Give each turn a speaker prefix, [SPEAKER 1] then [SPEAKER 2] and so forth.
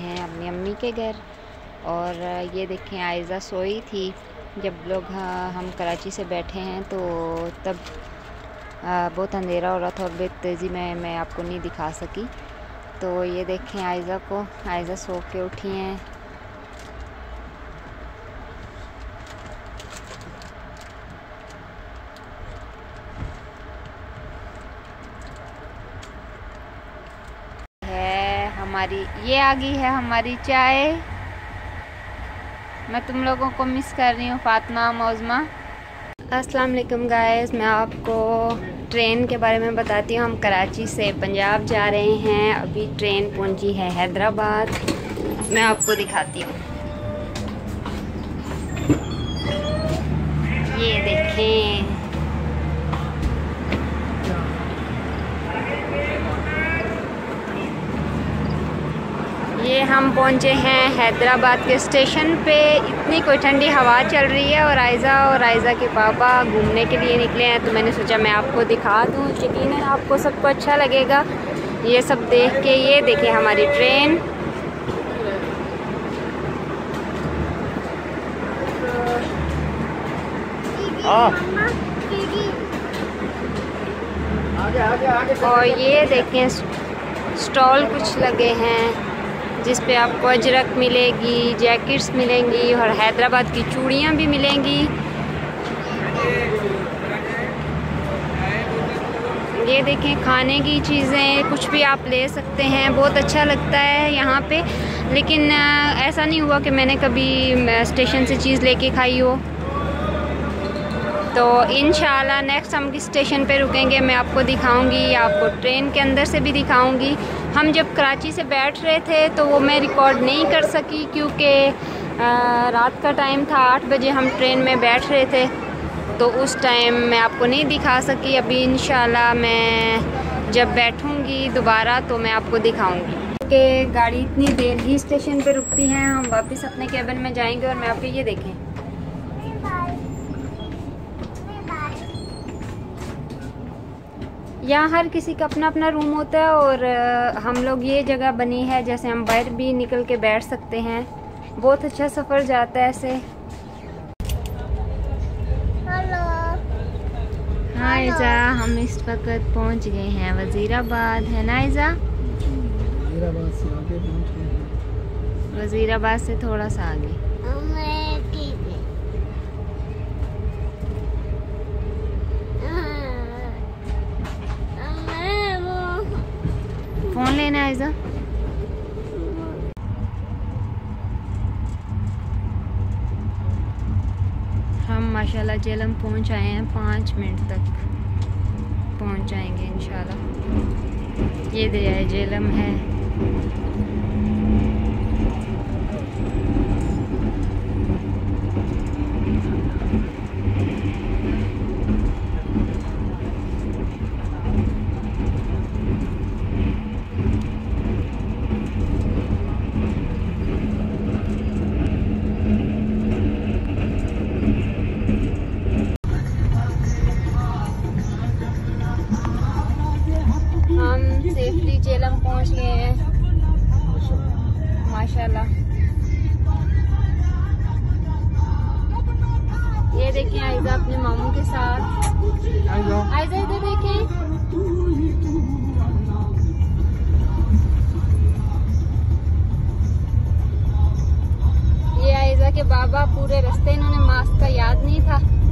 [SPEAKER 1] हैं अपनी अम्मी के घर। और ये देखें आयज़ा सोई थी जब लोग हम कराची से बैठे हैं, तो तब बहुत अंधेरा हो रहा था और बहुत तेज़ी में मैं आपको नहीं दिखा सकी। तो ये देखें आयज़ा सो के उठी हैं। ये आ गई है हमारी चाय। मैं तुम लोगों को मिस कर रही हूँ, फातिमा मौज़मा। अस्सलाम वालेकुम गाइस, मैं आपको ट्रेन के बारे में बताती हूँ। हम कराची से पंजाब जा रहे हैं। अभी ट्रेन पहुँची है हैदराबाद। मैं आपको दिखाती हूँ। ये देखें, ये हम पहुंचे हैं हैदराबाद के स्टेशन पे। इतनी कोई ठंडी हवा चल रही है और आयज़ा के पापा घूमने के लिए निकले हैं, तो मैंने सोचा मैं आपको दिखा दूं। यकीनन आपको सबको अच्छा लगेगा ये सब देख के। ये देखिए हमारी ट्रेन। और ये देखें स्टॉल कुछ लगे हैं जिस पे आपको अजरक मिलेगी, जैकेट्स मिलेंगी और हैदराबाद की चूड़ियाँ भी मिलेंगी। ये देखें खाने की चीज़ें, कुछ भी आप ले सकते हैं। बहुत अच्छा लगता है यहाँ पे। लेकिन ऐसा नहीं हुआ कि मैंने कभी स्टेशन से चीज़ लेके खाई हो। तो इंशाल्लाह नेक्स्ट हम किस स्टेशन पे रुकेंगे मैं आपको दिखाऊंगी, आपको ट्रेन के अंदर से भी दिखाऊंगी। हम जब कराची से बैठ रहे थे तो वो मैं रिकॉर्ड नहीं कर सकी क्योंकि रात का टाइम था। 8 बजे हम ट्रेन में बैठ रहे थे, तो उस टाइम मैं आपको नहीं दिखा सकी। अभी इंशाल्लाह मैं जब बैठूंगी दोबारा तो मैं आपको दिखाऊंगी कि गाड़ी इतनी देर ही स्टेशन पे रुकती है। हम वापस अपने केबिन में जाएंगे और मैं आपको ये देखें, यहाँ हर किसी का अपना अपना रूम होता है। और हम लोग ये जगह बनी है जैसे हम बाहर भी निकल के बैठ सकते हैं। बहुत अच्छा सफ़र जाता है ऐसे। हेलो, हाँ आयज़ा, हम इस वक्त पहुँच गए हैं वज़ीराबाद, है ना आयज़ा? वज़ीराबाद से आगे पहुँच गए हैं। वज़ीराबाद से थोड़ा सा आगे। फ़ोन लेना है आयज़ा? हम माशाल्लाह जेलम पहुंच आए हैं। 5 मिनट तक पहुंच जाएंगे इंशाल्लाह। ये दे आए जेलम है। सेफली जेलम पहुंच गए हैं माशाल्लाह। ये देखिए आयज़ा अपने मामू के साथ। आयज़ा इधर देखें। ये आयज़ा के बाबा पूरे रास्ते इन्होंने मास्क का याद नहीं था।